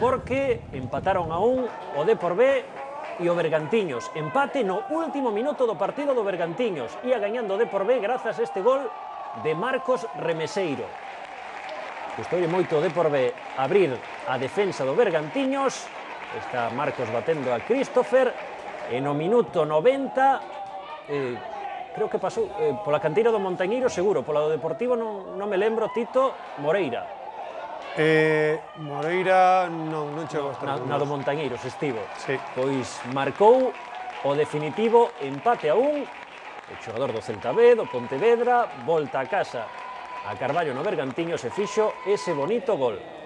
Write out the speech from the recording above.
porque empataron a un o Depor B e o Bergantiños. Empate no último minuto do partido do Bergantiños. Ia gañando o Depor B grazas a este gol de Marcos Remeseiro. Custoille moito o Depor B abrir a defensa do Bergantiños. Está Marcos batendo a Christopher. E no minuto 90, creo que pasou pola canteira do Montañeiro, seguro. Pola do Deportivo non me lembro, Tito, Moreira. Moreira non chegou a estar na do Montañeiros estivo. Sí. Pois marcou o definitivo empate a un. O xogador do Celta B, do Pontevedra, volta a casa a Carballo no Bergantiños e fixo ese bonito gol.